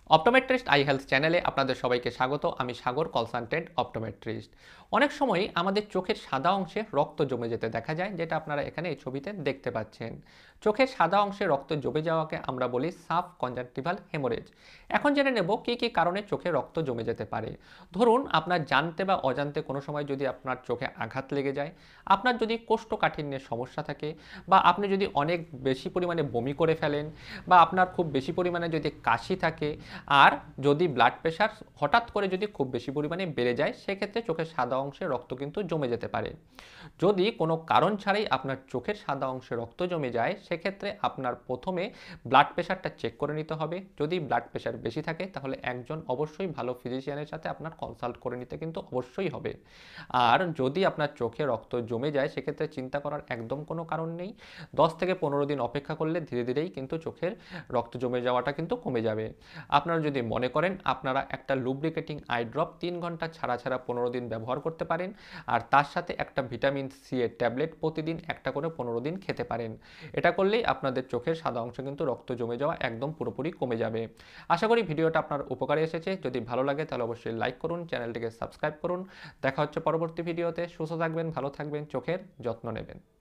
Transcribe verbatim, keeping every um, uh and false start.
Optometrist I health চ্যানেলে আপনাদের সবাইকে স্বাগত। আমি সাগর, কনসালটেন্ট অপটোমেট্রিস্ট। অনেক সময় আমাদের চোখের সাদা অংশে রক্ত জমে যেতে দেখা যায়, যেটা আপনারা এখানে এই ছবিতে দেখতে পাচ্ছেন। চোখের সাদা অংশে রক্ত জমে যাওয়াকে আমরা বলি সাব কনজাংটিভাল হেমোরেজ। এখন জেনে নেব কী কী কারণে চোখে রক্ত জমে যেতে পারে। ধরুন, আপনার জানতে বা অজান্তে কোনো সময় যদি আপনার চোখে আঘাত লেগে যায়, আপনার যদি কোষ্ঠকাঠিন্যের সমস্যা থাকে, বা আপনি যদি অনেক বেশি পরিমাণে বমি করে ফেলেন, বা আপনার খুব বেশি পরিমাণে যদি কাশি থাকে, আর যদি ব্লাড প্রেশার হঠাৎ করে যদি খুব বেশি পরিমাণে বেড়ে যায়, সেক্ষেত্রে চোখের সাদা অংশে রক্ত কিন্তু জমে যেতে পারে। যদি কোনো কারণ ছাড়াই আপনার চোখের সাদা অংশে রক্ত জমে যায়, সেক্ষেত্রে আপনার প্রথমে ব্লাড প্রেশারটা চেক করে নিতে হবে। যদি ব্লাড প্রেশার বেশি থাকে, তাহলে একজন অবশ্যই ভালো ফিজিশিয়ানের সাথে আপনার কনসাল্ট করে নিতে কিন্তু অবশ্যই হবে। আর যদি আপনার চোখে রক্ত জমে যায়, সেক্ষেত্রে চিন্তা করার একদম কোনো কারণ নেই। দশ থেকে পনেরো দিন অপেক্ষা করলে ধীরে ধীরেই কিন্তু চোখের রক্ত জমে যাওয়াটা কিন্তু কমে যাবে। আপনারা যদি মনে করেন, আপনারা একটা লুব্রিকেটিং আই ড্রপ তিন ঘন্টা ছাড়া ছাড়া পনেরো দিন ব্যবহার করতে পারেন, আর তার সাথে একটা ভিটামিন সি এর ট্যাবলেট প্রতিদিন একটা করে পনেরো দিন খেতে পারেন। এটা করলেই আপনাদের চোখের সাদা অংশে কিন্তু রক্ত জমে যাওয়া একদম পুরোপুরি কমে যাবে। আশা করি ভিডিওটা আপনার উপকারে এসেছে। যদি ভালো লাগে তাহলে অবশ্যই লাইক করুন, চ্যানেলটিকে সাবস্ক্রাইব করুন। দেখা হচ্ছে পরবর্তী ভিডিওতে। সুস্থ থাকবেন, ভালো থাকবেন, চোখের যত্ন নেবেন।